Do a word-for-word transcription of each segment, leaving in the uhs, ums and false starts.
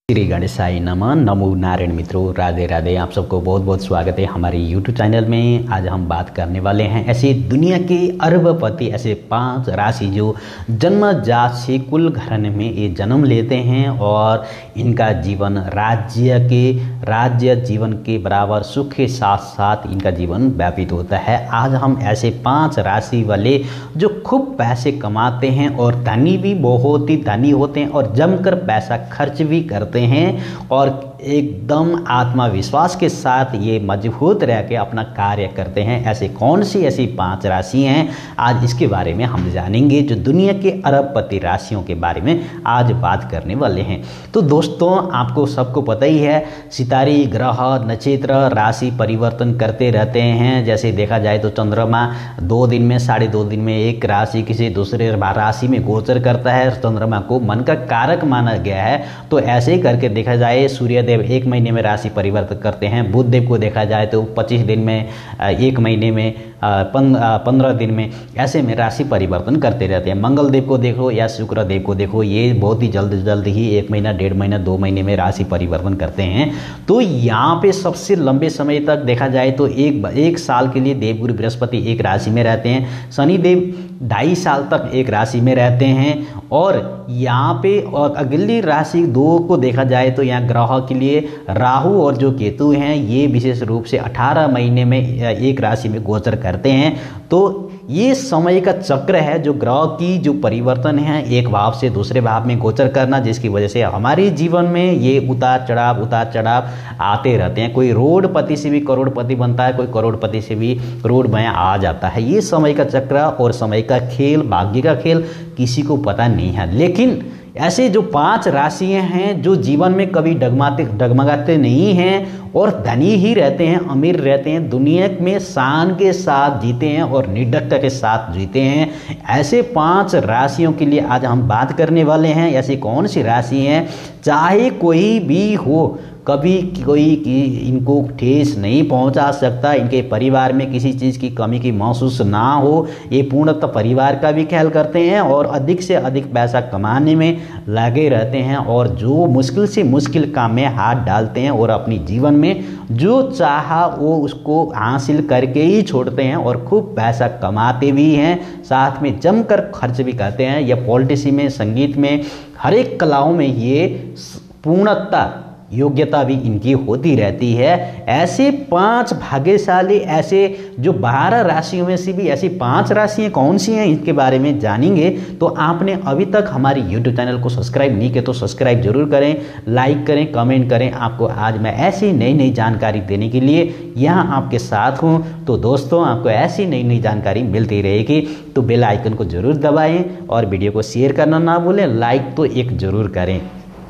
श्री गणेशाय नमः। नमो नारायण मित्रों, राधे राधे। आप सबको बहुत बहुत स्वागत है हमारे यूट्यूब चैनल में। आज हम बात करने वाले हैं ऐसे दुनिया के अरबपति ऐसे पांच राशि जो जन्मजात से कुल घराने में ये जन्म लेते हैं और इनका जीवन राज्य के राज्य जीवन के बराबर सुख के साथ साथ इनका जीवन व्यतीत होता है। आज हम ऐसे पांच राशि वाले जो खूब पैसे कमाते हैं और धनी भी बहुत ही धनी होते हैं और जमकर पैसा खर्च भी करते हैं और एकदम आत्मविश्वास के साथ ये मजबूत रह के अपना कार्य करते हैं। ऐसे कौन सी ऐसी पांच राशि हैं, आज इसके बारे में हम जानेंगे। जो दुनिया के अरबपति राशियों के बारे में आज बात करने वाले हैं। तो दोस्तों, आपको सबको पता ही है, सितारे ग्रह नक्षत्र राशि परिवर्तन करते रहते हैं। जैसे देखा जाए तो चंद्रमा दो दिन में साढ़े दो दिन में एक राशि किसी दूसरे राशि में गोचर करता है। चंद्रमा को मन का कारक माना गया है, तो ऐसे ही करके देखा जाए सूर्य देव एक महीने में राशि परिवर्तन करते हैं। बुध देव को देखा जाए तो पच्चीस दिन में, एक महीने में, पंद्रह दिन में, ऐसे में राशि परिवर्तन करते रहते हैं। मंगल देव को देखो या शुक्र देव को देखो, ये बहुत ही जल्द जल्द ही एक महीना, डेढ़ महीना, दो महीने में राशि परिवर्तन करते हैं। तो यहाँ पे सबसे लंबे समय तक देखा जाए तो एक एक साल के लिए देवगुरु बृहस्पति एक राशि में रहते हैं। शनि देव ढाई साल तक एक राशि में रहते हैं। और यहाँ पे और अगली राशि दो को देखा जाए तो यहाँ ग्रह के लिए राहु और जो केतु हैं ये विशेष रूप से अठारह महीने में एक राशि में गोचर करते हैं। तो ये समय का चक्र है जो ग्रह की जो परिवर्तन है, एक भाव से दूसरे भाव में गोचर करना, जिसकी वजह से हमारे जीवन में ये उतार चढ़ाव उतार चढ़ाव आते रहते हैं। कोई रोडपति से भी करोड़पति बनता है, कोई करोड़पति से भी रोडमय आ जाता है। ये समय का चक्र और समय का खेल, भाग्य का खेल किसी को पता नहीं है। लेकिन ऐसे जो पांच राशियां हैं जो जीवन में कभी डगमाते डगमगाते नहीं हैं और धनी ही रहते हैं, अमीर रहते हैं, दुनिया में शान के साथ जीते हैं और निर्धक्कता के साथ जीते हैं, ऐसे पांच राशियों के लिए आज हम बात करने वाले हैं। ऐसी कौन सी राशि हैं, चाहे कोई भी हो, कभी कोई कि इनको ठेस नहीं पहुंचा सकता, इनके परिवार में किसी चीज़ की कमी की महसूस ना हो। ये पूर्णतः परिवार का भी ख्याल करते हैं और अधिक से अधिक पैसा कमाने में लगे रहते हैं और जो मुश्किल से मुश्किल काम में हाथ डालते हैं और अपनी जीवन में जो चाहा वो उसको हासिल करके ही छोड़ते हैं और खूब पैसा कमाते भी हैं, साथ में जमकर खर्च भी करते हैं। या पॉलिटिक्स में, संगीत में, हर एक कलाओं में ये पूर्णतः योग्यता भी इनकी होती रहती है। ऐसे पांच भाग्यशाली, ऐसे जो बारह राशियों में से भी ऐसी पांच राशियां कौन सी हैं, इसके बारे में जानेंगे। तो आपने अभी तक हमारे यूट्यूब चैनल को सब्सक्राइब नहीं किया तो सब्सक्राइब जरूर करें, लाइक करें, कमेंट करें। आपको आज मैं ऐसी नई नई जानकारी देने के लिए यहाँ आपके साथ हूँ। तो दोस्तों, आपको ऐसी नई नई जानकारी मिलती रहेगी, तो बेल आइकन को जरूर दबाएं और वीडियो को शेयर करना ना भूलें, लाइक तो एक जरूर करें।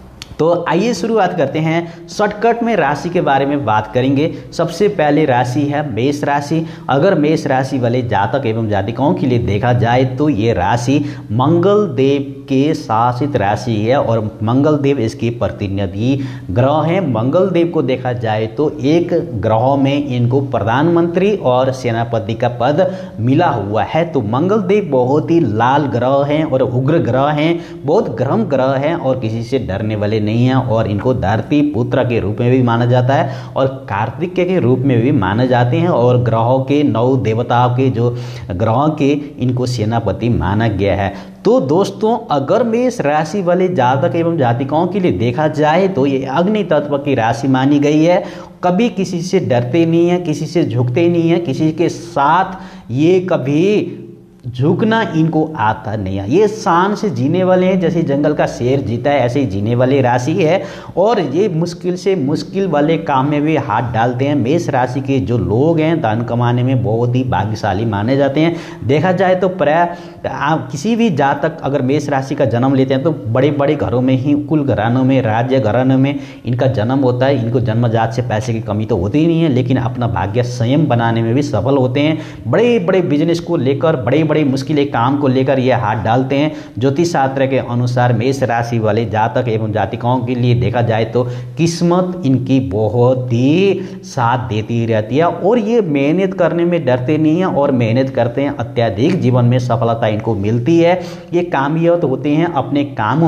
तो आइए शुरुआत करते हैं। शॉर्टकट में राशि के बारे में बात करेंगे। सबसे पहले राशि है मेष राशि। अगर मेष राशि वाले जातक एवं जातिकाओं के लिए देखा जाए तो ये राशि मंगल देव के शासित राशि है और मंगल देव इसके प्रतिनिधि ग्रह हैं। मंगल देव को देखा जाए तो एक ग्रह में इनको प्रधानमंत्री और सेनापति का पद मिला हुआ है। तो मंगल देव बहुत ही लाल ग्रह हैं और उग्र ग्रह हैं, बहुत गर्म ग्रह हैं और किसी से डरने वाले नहीं है। और इनको धरती पुत्र के रूप में भी माना जाता है और कार्तिक के रूप में भी माने जाते हैं और ग्रहों के नौ देवताओं के जो ग्रहों के इनको सेनापति माना गया है। तो दोस्तों, अगर मेष राशि वाले जातक एवं जातिकाओं के लिए देखा जाए तो ये अग्नि तत्व की राशि मानी गई है। कभी किसी से डरते नहीं है, किसी से झुकते नहीं है, किसी के साथ ये कभी झुकना इनको आता नहीं है। ये शान से जीने वाले हैं, जैसे जंगल का शेर जीता है ऐसे ही जीने वाली राशि है और ये मुश्किल से मुश्किल वाले काम में भी हाथ डालते हैं। मेष राशि के जो लोग हैं धन कमाने में बहुत ही भाग्यशाली माने जाते हैं। देखा जाए तो प्राय आप किसी भी जातक अगर मेष राशि का जन्म लेते हैं तो बड़े बड़े घरों में ही, कुल घरानों में, राज्य घरानों में इनका जन्म होता है। इनको जन्मजात से पैसे की कमी तो होती ही नहीं है, लेकिन अपना भाग्य स्वयं बनाने में भी सफल होते हैं। बड़े बड़े बिजनेस को लेकर, बड़े बड़े मुश्किल काम को लेकर ये हाथ डालते हैं। ज्योतिष शास्त्र के अनुसार मेष राशि वाले जातक एवं जातिकाओं के लिए देखा जाए तो किस्मत इनकी बहुत ही साथ देती रहती है और ये मेहनत करने में डरते नहीं हैं और मेहनत करते हैं, अत्यधिक जीवन में सफलता इनको मिलती है। ये कामयाब होते हैं अपने कामों में।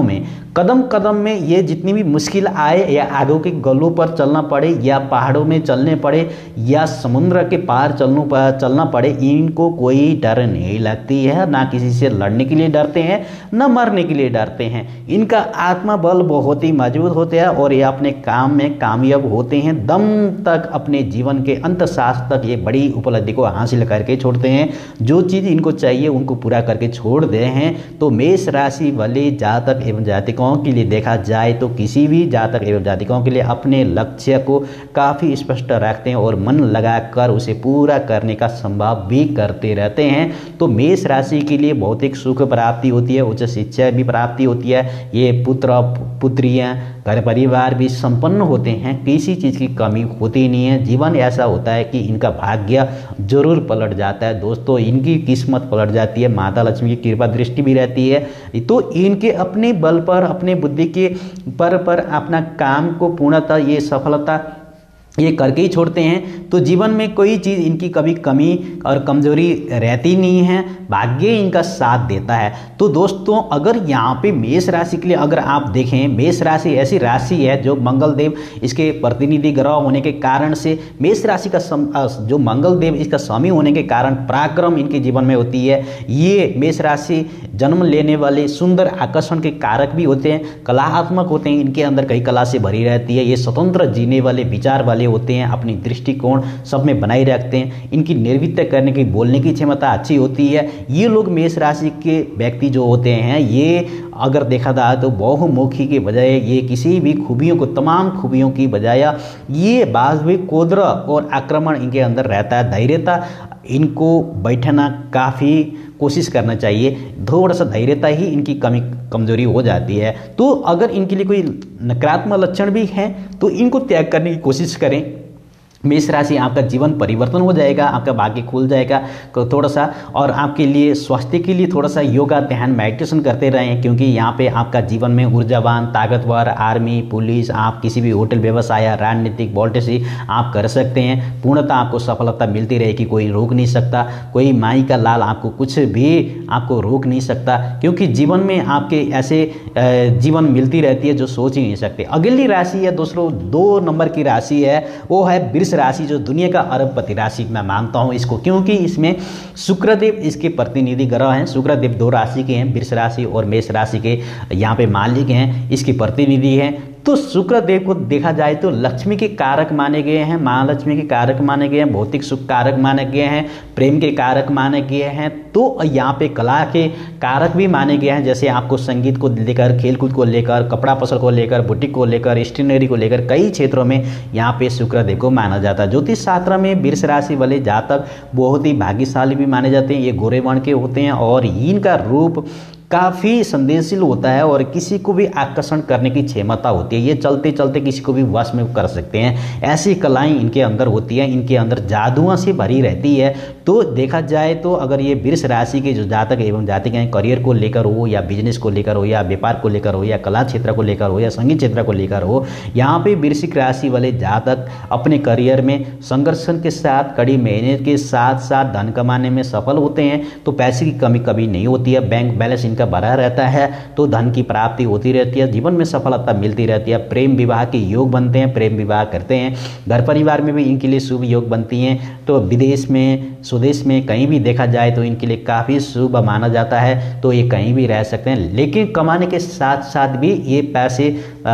कदम कदम में ये जितनी भी मुश्किल आए या आगों के गलों पर चलना पड़े या पहाड़ों में चलने पड़े या समुद्र के पार चलने पर चलना पड़े, इनको कोई डर नहीं लगती है, ना किसी से लड़ने के लिए डरते हैं ना मरने के लिए डरते हैं। इनका आत्मा बल बहुत ही मजबूत होते हैं और ये अपने काम में कामयाब होते हैं। दम तक अपने जीवन के अंत सांस तक ये बड़ी उपलब्धि को हासिल करके छोड़ते हैं। जो चीज़ इनको चाहिए उनको पूरा करके छोड़ दे हैं। तो मेष राशि वाले जातक एवं जातिकों के लिए देखा जाए तो किसी भी जातक एवं जातिकों के लिए अपने लक्ष्य को काफ़ी स्पष्ट रखते हैं और मन लगाकर उसे पूरा करने का संभव भी करते रहते हैं। तो मेष राशि के लिए भौतिक सुख प्राप्ति होती है, उच्च शिक्षा भी प्राप्ति होती है, ये पुत्र पुत्रियां घर परिवार भी संपन्न होते हैं, किसी चीज़ की कमी होती नहीं है। जीवन ऐसा होता है कि इनका भाग्य जरूर पलट जाता है दोस्तों, इनकी किस्मत पलट जाती है, माता लक्ष्मी की कृपा दृष्टि भी रहती है। तो इनके अपने बल पर अपने बुद्धि के पर पर अपना काम को पूर्णतः ये सफलता ये करके ही छोड़ते हैं। तो जीवन में कोई चीज़ इनकी कभी कमी और कमजोरी रहती नहीं है, भाग्य इनका साथ देता है। तो दोस्तों अगर यहाँ पे मेष राशि के लिए अगर आप देखें, मेष राशि ऐसी राशि है जो मंगल देव इसके प्रतिनिधि ग्रह होने के कारण से मेष राशि का सम, जो मंगल देव इसका स्वामी होने के कारण पराक्रम इनके जीवन में होती है। ये मेष राशि जन्म लेने वाले सुंदर आकर्षण के कारक भी होते हैं, कलात्मक होते हैं, इनके अंदर कई कला से भरी रहती है। ये स्वतंत्र जीने वाले विचार वाले होते हैं, अपनी दृष्टिकोण सब में बनाए रखते हैं, इनकी निर्वित्य करने की बोलने की क्षमता अच्छी होती है। ये लोग मेष राशि के व्यक्ति जो होते हैं ये अगर देखा जाए तो बहुमुखी के बजाय ये किसी भी खूबियों को तमाम खूबियों की बजाय ये बाज़ कोद्र और आक्रमण इनके अंदर रहता है, धैर्यता इनको बैठना काफ़ी कोशिश करना चाहिए, थोड़ा सा धैर्यता ही इनकी कमी कमजोरी हो जाती है। तो अगर इनके लिए कोई नकारात्मक लक्षण भी हैं तो इनको त्याग करने की कोशिश करें। मेष राशि आपका जीवन परिवर्तन हो जाएगा, आपका भाग्य खुल जाएगा थोड़ा सा। और आपके लिए स्वास्थ्य के लिए थोड़ा सा योगा ध्यान मेडिटेशन करते रहें, क्योंकि यहाँ पे आपका जीवन में ऊर्जावान ताकतवर आर्मी पुलिस आप किसी भी होटल व्यवसाय राजनीतिक पॉलिटिक्स आप कर सकते हैं। पूर्णतः आपको सफलता मिलती रहेगी, कोई रोक नहीं सकता, कोई माई का लाल आपको कुछ भी आपको रोक नहीं सकता, क्योंकि जीवन में आपके ऐसे जीवन मिलती रहती है जो सोच ही नहीं सकते। अगली राशि है दोस्तों दो नंबर की राशि है, वो है राशि जो दुनिया का अरबपति राशि मैं मानता हूं इसको, क्योंकि इसमें शुक्रदेव इसके प्रतिनिधि ग्रह हैं। शुक्रदेव दो राशि के हैं, वृष राशि और मेष राशि के यहाँ पे मालिक हैं, इसके प्रतिनिधि हैं। तो शुक्रदेव को देखा जाए तो लक्ष्मी के कारक माने गए हैं, महालक्ष्मी के कारक माने गए हैं, भौतिक सुख कारक माने गए हैं, प्रेम के कारक माने गए हैं। तो यहाँ पे कला के कारक भी माने गए हैं, जैसे आपको संगीत को लेकर, खेलकूद को लेकर, कपड़ा पसल को लेकर, बुटीक को लेकर, स्टेशनरी को लेकर कई क्षेत्रों में यहाँ पे शुक्रदेव को माना जाता है। ज्योतिष शास्त्र में वृष राशि वाले जातक बहुत ही भाग्यशाली भी माने जाते हैं। ये गोरे वर्ण के होते हैं और इनका रूप काफ़ी संदेशशील होता है और किसी को भी आकर्षण करने की क्षमता होती है। ये चलते चलते किसी को भी वश में कर सकते हैं, ऐसी कलाएं इनके अंदर होती हैं, इनके अंदर जादुओं से भरी रहती है। तो देखा जाए तो अगर ये वृष राशि के जो जातक एवं जातिक हैं, करियर को लेकर हो या बिजनेस को लेकर हो या व्यापार को लेकर हो या कला क्षेत्र को लेकर हो या संगीत क्षेत्र को लेकर हो, यहाँ पे वृश्चिक राशि वाले जातक अपने करियर में संघर्ष के साथ, कड़ी मेहनत के साथ साथ धन कमाने में सफल होते हैं। तो पैसे की कमी कभी नहीं होती है, बैंक बैलेंस इनका भरा रहता है, तो धन की प्राप्ति होती रहती है, जीवन में सफलता मिलती रहती है। प्रेम विवाह के योग बनते हैं, प्रेम विवाह करते हैं, घर परिवार में भी इनके लिए शुभ योग बनती हैं। तो विदेश में स्वदेश में कहीं भी देखा जाए तो इनके लिए काफ़ी शुभ माना जाता है, तो ये कहीं भी रह सकते हैं। लेकिन कमाने के साथ साथ भी ये पैसे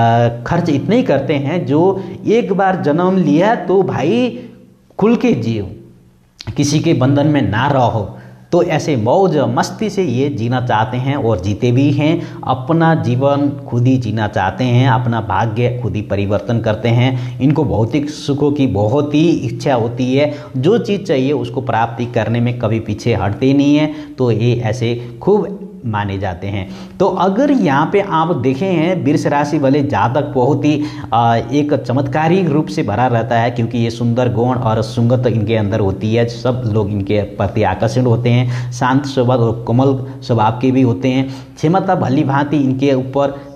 खर्च इतने ही करते हैं जो एक बार जन्म लिया तो भाई खुल के जियो, किसी के बंधन में ना रहो। तो ऐसे मौज मस्ती से ये जीना चाहते हैं और जीते भी हैं, अपना जीवन खुद ही जीना चाहते हैं, अपना भाग्य खुद ही परिवर्तन करते हैं। इनको भौतिक सुखों की बहुत ही इच्छा होती है, जो चीज़ चाहिए उसको प्राप्ति करने में कभी पीछे हटते नहीं हैं। तो ये ऐसे खूब माने जाते हैं। तो अगर यहाँ पे आप देखें हैं वृष राशि वाले जातक बहुत ही एक चमत्कारी रूप से भरा रहता है, क्योंकि ये सुंदर गुण और सुंगत इनके अंदर होती है, सब लोग इनके प्रति आकर्षण होते हैं, शांत स्वभाव और कोमल स्वभाव के भी होते हैं। क्षमता भली भांति इनके ऊपर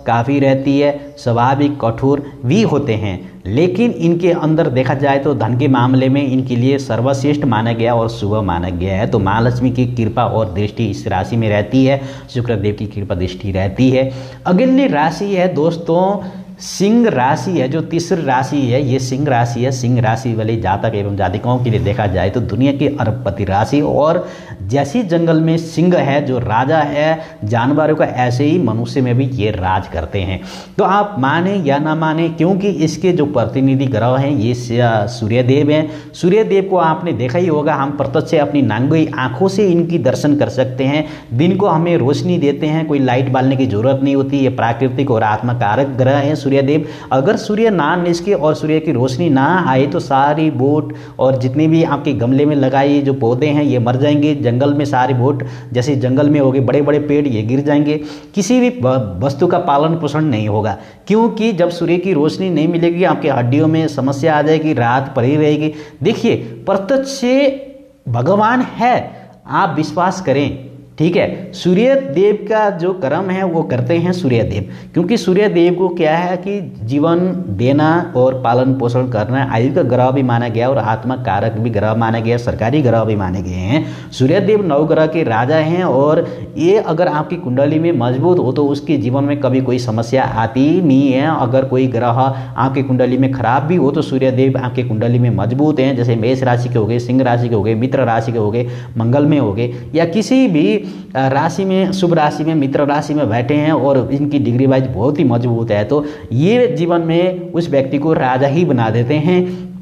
काफ़ी रहती है, स्वाभाविक कठोर भी होते हैं, लेकिन इनके अंदर देखा जाए तो धन के मामले में इनके लिए सर्वश्रेष्ठ माना गया और शुभ माना गया है। तो महालक्ष्मी की कृपा और दृष्टि इस राशि में रहती है, शुक्रदेव की कृपा दृष्टि रहती है। अगली राशि है दोस्तों सिंह राशि है, जो तीसरी राशि है ये सिंह राशि है। सिंह राशि वाले जातक एवं जातिकाओं के लिए देखा जाए तो दुनिया की अरबपति राशि, और जैसी जंगल में सिंह है जो राजा है जानवरों का, ऐसे ही मनुष्य में भी ये राज करते हैं। तो आप माने या ना माने, क्योंकि इसके जो प्रतिनिधि ग्रह हैं ये सूर्यदेव हैं। सूर्यदेव को आपने देखा ही होगा, हम प्रत्यक्ष अपनी नांगी आंखों से इनकी दर्शन कर सकते हैं। दिन को हमें रोशनी देते हैं, कोई लाइट बालने की जरूरत नहीं होती। ये प्राकृतिक और आत्मकारक ग्रह है सूर्यदेव। अगर सूर्य ना निकले और सूर्य की रोशनी ना आए तो सारी बोट और जितने भी आपके गमले में लगाए जो पौधे हैं ये मर जाएंगे। जंगल में सारी बोट, जैसे जंगल में हो गए बड़े बड़े पेड़, ये गिर जाएंगे। किसी भी वस्तु का पालन पोषण नहीं होगा, क्योंकि जब सूर्य की रोशनी नहीं मिलेगी आपके हड्डियों में समस्या आ जाएगी, रात पड़ी रहेगी। देखिए प्रत्यक्ष भगवान है, आप विश्वास करें, ठीक है। सूर्य देव का जो कर्म है वो करते हैं सूर्य देव, क्योंकि सूर्य देव को क्या है कि जीवन देना और पालन पोषण करना आयु का ग्रह भी माना गया और आत्मा कारक भी ग्रह माना गया, सरकारी ग्रह भी माने गए हैं। सूर्य देव नवग्रह के राजा हैं, और ये अगर आपकी कुंडली में मजबूत हो तो उसके जीवन में कभी कोई समस्या आती नहीं है। अगर कोई ग्रह आपकी कुंडली में खराब भी हो तो सूर्य देव आपकी कुंडली में मजबूत हैं, जैसे मेष राशि के हो गए, सिंह राशि के हो गए, मित्र राशि के हो गए, मंगल में हो गए, या किसी भी राशि में, शुभ राशि में, मित्र राशि में बैठे हैं और इनकी डिग्री वाइज बहुत ही मजबूत है, तो ये जीवन में उस व्यक्ति को राजा ही बना देते हैं।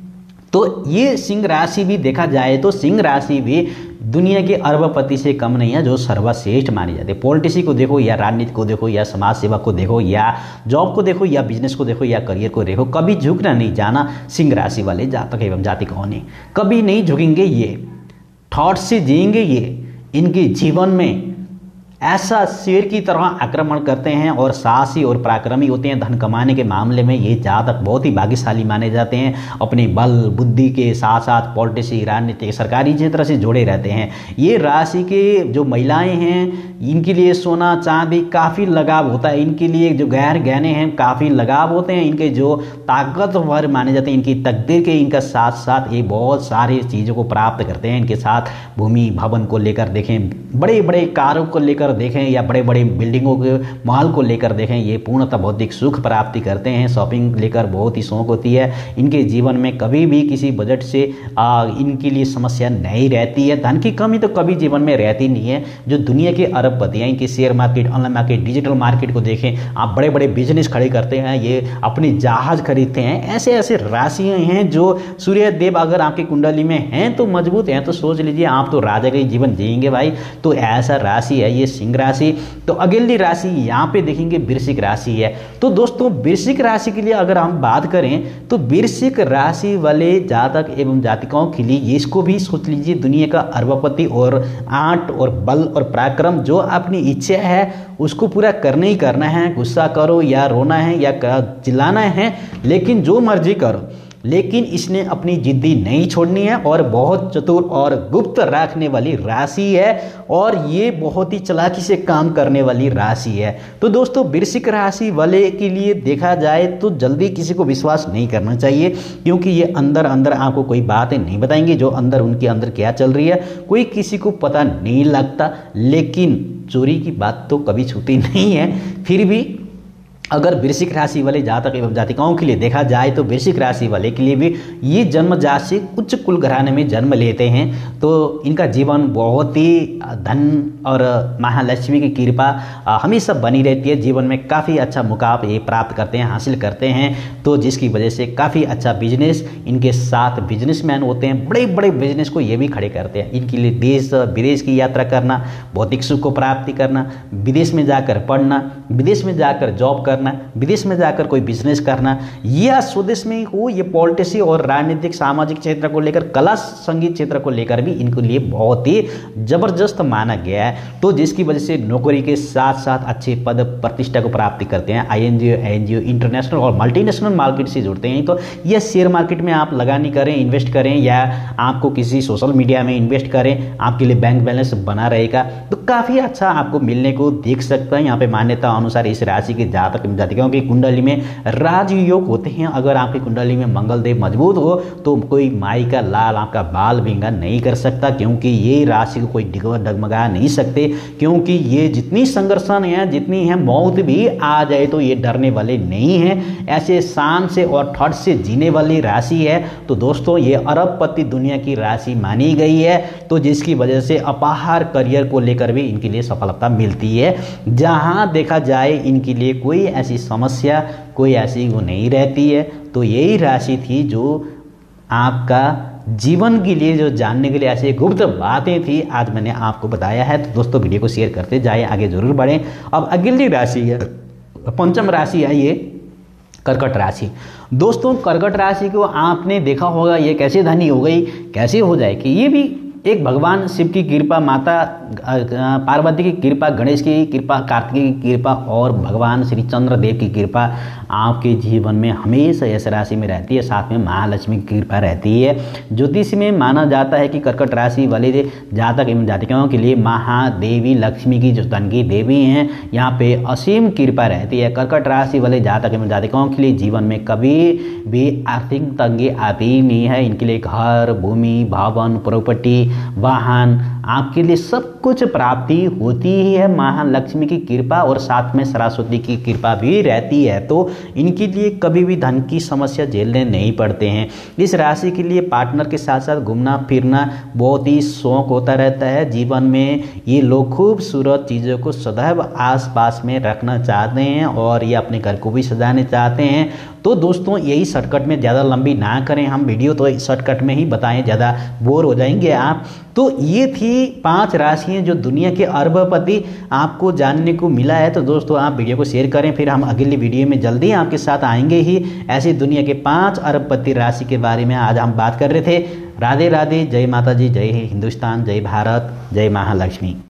तो ये सिंह राशि भी देखा जाए तो सिंह राशि भी दुनिया के अरबपति से कम नहीं है, जो सर्वश्रेष्ठ मानी जाती है। पॉलिटिक्स को देखो या राजनीति को देखो या समाज सेवा को देखो या जॉब को देखो या बिजनेस को देखो या करियर को देखो, कभी झुकना नहीं जाना सिंह राशि वाले जातक एवं जातिकाओं ने, कभी नहीं झुकेंगे। ये थॉट से जिएंगे, ये इनके जीवन में ऐसा शेर की तरह आक्रमण करते हैं और साहसी और पराक्रमी होते हैं। धन कमाने के मामले में ये जातक बहुत ही भाग्यशाली माने जाते हैं। अपने बल बुद्धि के साथ साथ पॉलिटिक्स, राजनीति, सरकारी क्षेत्र से जुड़े रहते हैं। ये राशि के जो महिलाएं हैं इनके लिए सोना चांदी काफ़ी लगाव होता है, इनके लिए जो गैर गहने हैं काफ़ी लगाव होते हैं। इनके जो ताकतवर माने जाते हैं, इनकी तकदीर के इनका साथ साथ ये बहुत सारी चीज़ों को प्राप्त करते हैं। इनके साथ भूमि भवन को लेकर देखें, बड़े बड़े कारों को लेकर देखें या बड़े बड़े बिल्डिंगों के माल को लेकर देखें, ये पूर्णतः भौतिक सुख प्राप्ति करते हैं। शॉपिंग लेकर बहुत ही शौक होती है इनके जीवन में, कभी भी किसी बजट से आ, इनके लिए समस्या नहीं रहती है। धन की कमी तो कभी जीवन में रहती नहीं है। जो दुनिया के अरबपति हैं, इनके share market, online market, digital market को देखें आप, बड़े बड़े बिजनेस खड़े करते हैं, ये अपनी जहाज खरीदते हैं। ऐसे ऐसे राशियाँ हैं जो सूर्य देव अगर आपकी कुंडली में हैं तो मजबूत हैं, तो सोच लीजिए आप तो राजा का ही जीवन जिएंगे भाई। तो ऐसा राशि है ये सिंह राशि। तो अगली राशि यहाँ पे देखेंगे वृश्चिक राशि है। तो दोस्तों वृश्चिक राशि के लिए अगर हम बात करें तो वृश्चिक राशि वाले जातक एवं जातिकाओं के लिए ये इसको भी सोच लीजिए दुनिया का अरबपति और आंट और बल और पराक्रम, जो अपनी इच्छा है उसको पूरा करना ही करना है। गुस्सा करो या रोना है या चिल्लाना है, लेकिन जो मर्जी करो, लेकिन इसने अपनी जिद्दी नहीं छोड़नी है और बहुत चतुर और गुप्त रखने वाली राशि है और ये बहुत ही चालाकी से काम करने वाली राशि है। तो दोस्तों वृश्चिक राशि वाले के लिए देखा जाए तो जल्दी किसी को विश्वास नहीं करना चाहिए, क्योंकि ये अंदर अंदर आपको कोई बातें नहीं बताएंगे जो अंदर उनके अंदर क्या चल रही है कोई किसी को पता नहीं लगता। लेकिन चोरी की बात तो कभी छूती नहीं है। फिर भी अगर वृश्चिक राशि वाले जातक एवं जातिकाओं के लिए देखा जाए तो वृश्चिक राशि वाले के लिए भी ये जन्मजात से उच्च कुल घराने में जन्म लेते हैं, तो इनका जीवन बहुत ही धन और महालक्ष्मी की कृपा हमेशा बनी रहती है। जीवन में काफ़ी अच्छा मुकाम ये प्राप्त करते हैं, हासिल करते हैं, तो जिसकी वजह से काफ़ी अच्छा बिजनेस इनके साथ बिजनेसमैन होते हैं। बड़े बड़े बिजनेस को ये भी खड़े करते हैं। इनके लिए देश विदेश की यात्रा करना, भौतिक सुख को प्राप्ति करना, विदेश में जाकर पढ़ना, विदेश में जाकर जॉब करना, विदेश में जाकर कोई बिजनेस करना, या स्वदेश में हो, ये पॉलिटिक्स और राजनीतिक सामाजिक क्षेत्र को लेकर, कला संगीत क्षेत्र को लेकर भी इनके लिए बहुत ही जबरदस्त माना गया है। तो जिसकी वजह से नौकरी के साथ साथ अच्छे पद प्रतिष्ठा को प्राप्ति करते हैं। आईएनजीओ, एनजीओ, इंटरनेशनल और मल्टीनेशनल मार्केट से जुड़ते हैं। तो यह शेयर मार्केट में आप लगानी करें, इन्वेस्ट करें, या आपको किसी सोशल मीडिया में इन्वेस्ट करें, आपके लिए बैंक बैलेंस बना रहेगा, तो काफ़ी अच्छा आपको मिलने को देख सकता है। यहाँ पे मान्यता अनुसार इस राशि के जातक जातक जातिकाओं की कुंडली में राजयोग होते हैं। अगर आपकी कुंडली में मंगल देव मजबूत हो तो कोई माई का लाल आपका बाल विंगा नहीं कर सकता, क्योंकि ये राशि को कोई डगमगा नहीं सकते, क्योंकि ये जितनी संघर्षण है, जितनी है मौत भी आ जाए तो ये डरने वाले नहीं हैं। ऐसे शान से और ठट से जीने वाली राशि है। तो दोस्तों ये अरबपति दुनिया की राशि मानी गई है, तो जिसकी वजह से अपार करियर को लेकर भी इनके लिए सफलता मिलती है। जहां देखा जाए इनके लिए कोई ऐसी समस्या, कोई ऐसी वो नहीं रहती है। तो यही राशि थी जो आपका जीवन के लिए, जो जानने के लिए ऐसे गुप्त बातें थी, आज मैंने आपको बताया है। तो दोस्तों वीडियो को शेयर करते जाए, आगे जरूर बढ़ें। अब अगली राशि है, पंचम राशि है ये कर्कट राशि। दोस्तों कर्कट राशि को आपने देखा होगा, ये कैसे धनी हो गई, कैसे हो जाए कि ये भी एक भगवान शिव की कृपा, माता पार्वती की कृपा, गणेश की कृपा, कार्तिकेय की कृपा और भगवान श्री चंद्रदेव की कृपा आपके जीवन में हमेशा इस राशि में रहती है। साथ में महालक्ष्मी की कृपा रहती है। ज्योतिष में माना जाता है कि कर्कट राशि वाले जातक एवं जातिकाओं के लिए महादेवी लक्ष्मी की जो धन की देवी हैं, यहाँ पे असीम कृपा रहती है। कर्कट राशि वाले जातक एवं जातिकाओं के लिए जीवन में कभी भी आर्थिक तंगी आती नहीं है। इनके लिए घर, भूमि, भवन, प्रॉपर्टी, वाहन, आपके लिए सब कुछ प्राप्ति होती ही है। महालक्ष्मी की कृपा और साथ में सरस्वती की कृपा भी रहती है। तो इनके लिए कभी भी धन की समस्या झेलने नहीं पड़ते हैं। इस राशि के लिए पार्टनर के साथ साथ घूमना फिरना बहुत ही शौक होता रहता है। जीवन में ये लोग खूबसूरत चीज़ों को सदैव आसपास में रखना चाहते हैं और ये अपने घर को भी सजाने चाहते हैं। तो दोस्तों यही शॉर्टकट में, ज़्यादा लंबी ना करें हम वीडियो, तो शॉर्टकट में ही बताएं, ज़्यादा बोर हो जाएंगे आप। तो ये थी पांच राशियां जो दुनिया के अरबपति आपको जानने को मिला है। तो दोस्तों आप वीडियो को शेयर करें, फिर हम अगली वीडियो में जल्दी आपके साथ आएंगे ही। ऐसी दुनिया के पांच अरबपति राशि के बारे में आज हम बात कर रहे थे। राधे राधे, जय माता जी, जय हिंदुस्तान, जय भारत, जय महालक्ष्मी।